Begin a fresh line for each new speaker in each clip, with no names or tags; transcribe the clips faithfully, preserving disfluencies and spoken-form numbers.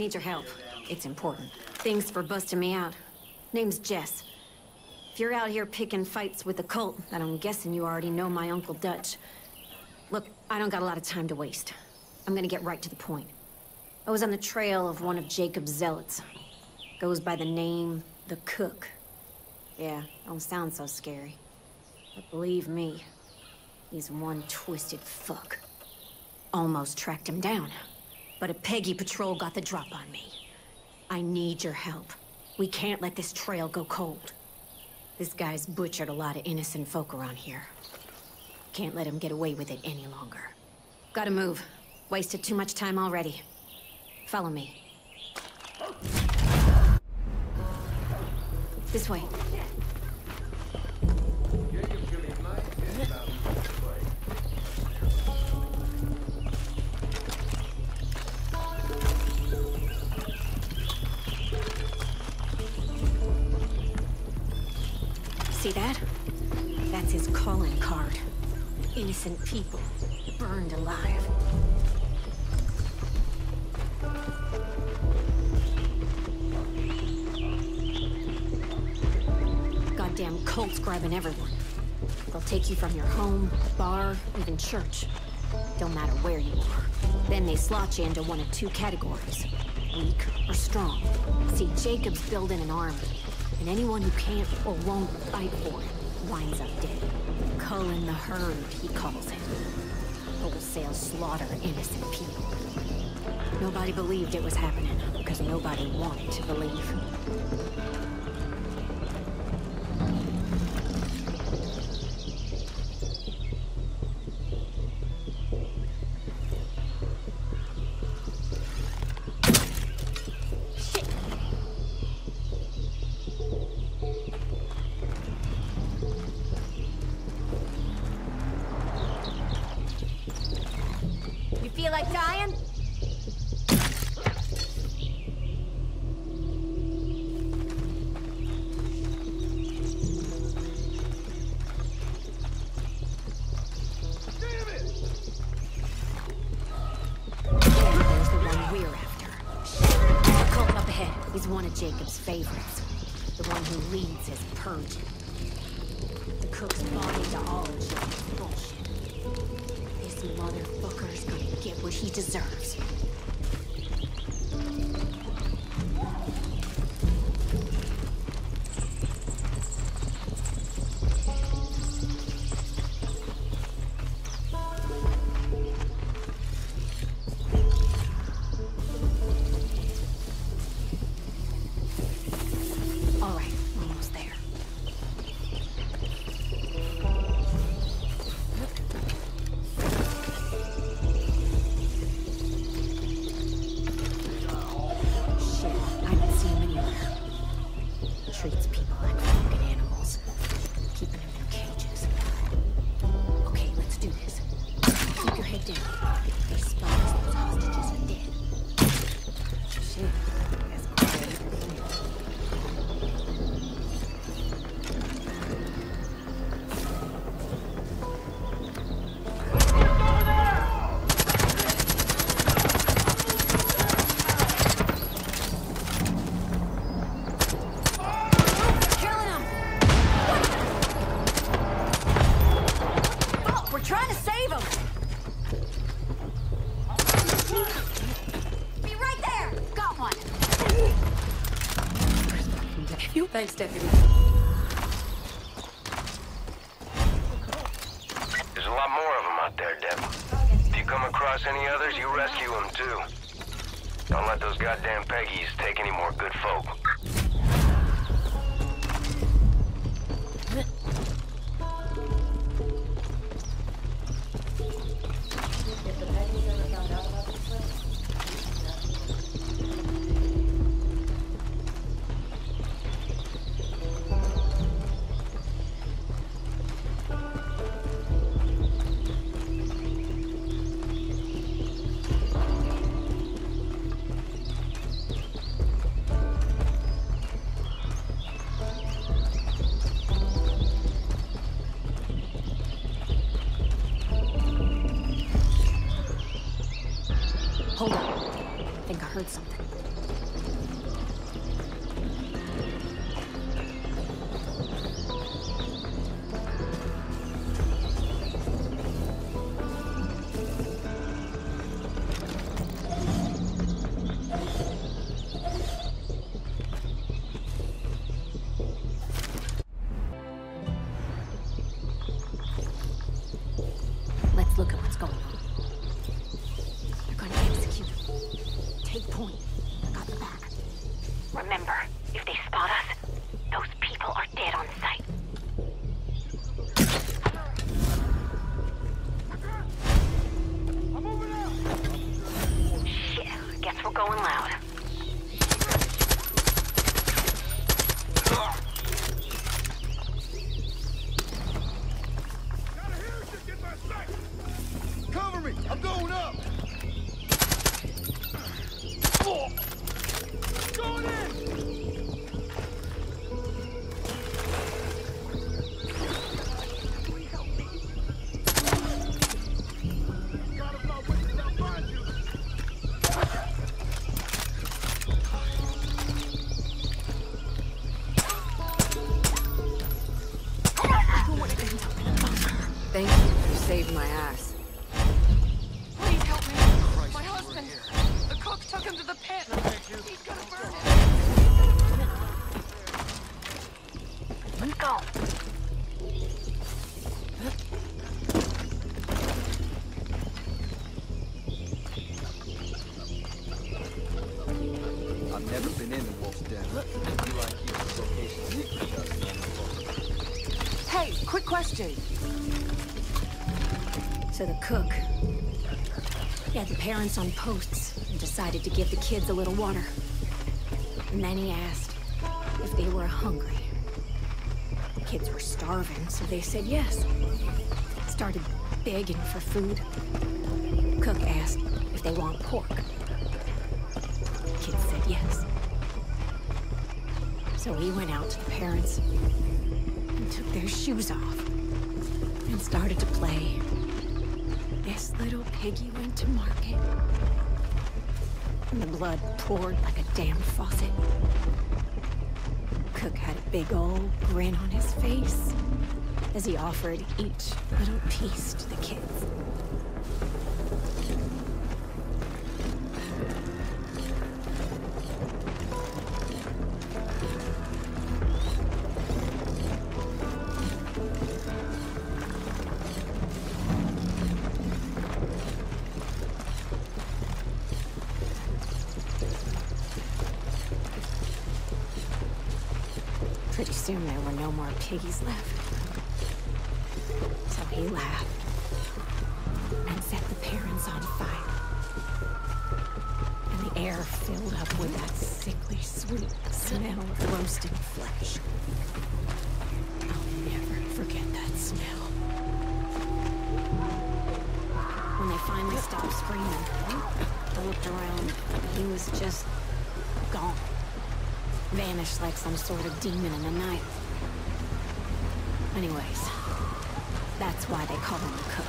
Need your help. It's important. Thanks for busting me out. Name's Jess. If you're out here picking fights with the cult, then I'm guessing you already know my Uncle Dutch. Look, I don't got a lot of time to waste. I'm gonna get right to the point. I was on the trail of one of Jacob's zealots. Goes by the name, The Cook. Yeah, don't sound so scary. But believe me, he's one twisted fuck. Almost tracked him down. But a Peggy patrol got the drop on me. I need your help. We can't let this trail go cold. This guy's butchered a lot of innocent folk around here. Can't let him get away with it any longer. Gotta move. Wasted too much time already. Follow me. This way. See that? That's his calling card. Innocent people, burned alive. Goddamn cults grabbing everyone. They'll take you from your home, bar, even church. Don't matter where you are. Then they slot you into one of two categories. Weak or strong. See, Jacob's building an army. And anyone who can't or won't fight for it winds up dead. Culling the herd, he calls it. Wholesale slaughter innocent people. Nobody believed it was happening, because nobody wanted to believe.
Feel like dying?
He's one of Jacob's favorites. The one who leads his purging. The cook's body to all of Jacob's bullshit. This motherfucker's gonna get what he deserves. Treats people like fucking animals. Keeping them in cages. Okay, let's do this. Keep your head down. They spot us, those hostages are dead. Shit. That's already clear.
Trying to save him! Be right there! Got one!
You thanks, Deputy.
There's a lot more of them out there, Deb. If you come across any others, you rescue them too. Don't let those goddamn Peggies take any more good folk.
Hold on. I think I heard something.
Remember, if they spot us, those people are dead on sight. Shit, guess we're going loud.
Cover me! I'm going up! Going in! God, if not with you, I'll find you!
Thank you. You saved my ass.
Please help me. My husband. The cook took him to the pit. He's gonna burn him.
Let's go.
I've never been in the Wolf's Den. You like you, this location secret does.
Hey, quick question.
So the cook, he had the parents on posts and decided to give the kids a little water. And then he asked if they were hungry. The kids were starving, so they said yes. Started begging for food. Cook asked if they want pork. The kids said yes. So he went out to the parents and took their shoes off and started to play. This little piggy went to market, and the blood poured like a damn faucet. Cook had a big old grin on his face as he offered each little piece to the kids. Pretty soon there were no more piggies left. So he laughed and set the parents on fire. And the air filled up with that sickly sweet smell of roasting flesh. I'll never forget that smell. When they finally stopped screaming, I looked around. He was just gone. Vanished like some sort of demon in the night. Anyways, that's why they call him the cook.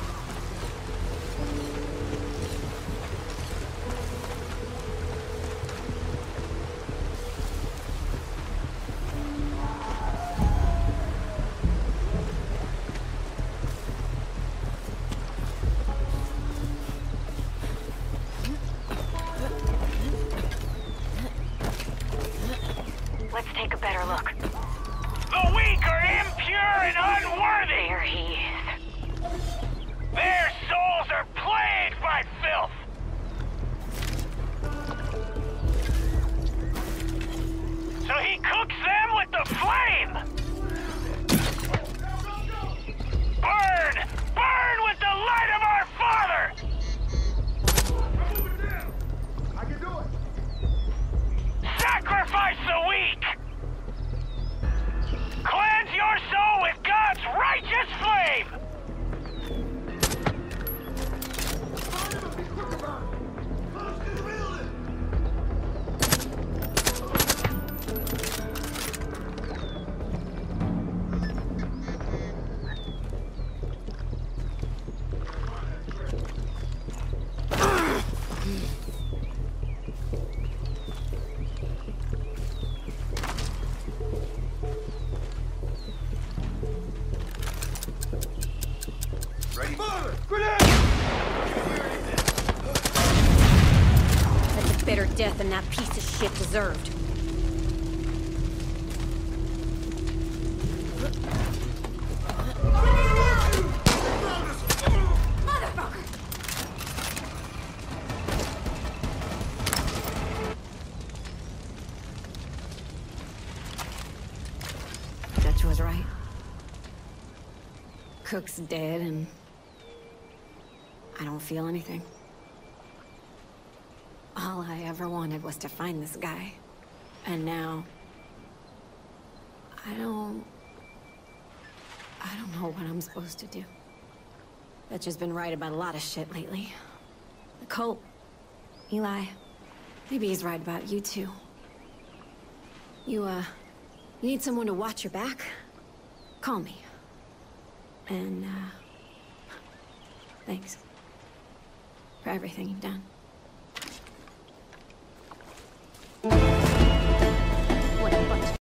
Let's take a better look.
The weak are impure and unworthy!
There he is.
Their souls are plagued by filth! So he cooks them with the flame! Burn! Burn with the light of our Father!
I can do it!
Sacrifice the weak! Cleanse your soul with God's righteous flame!
Be quick about it! Let us get the building! Ready? Fire! Grenade!
That's a better death than that piece of shit deserved. Cook's dead, and I don't feel anything. All I ever wanted was to find this guy. And now... I don't... I don't know what I'm supposed to do. Dutch has been right about a lot of shit lately. The cult, Eli, maybe he's right about you too. You, uh, you need someone to watch your back? Call me. And, uh, thanks for everything you've done.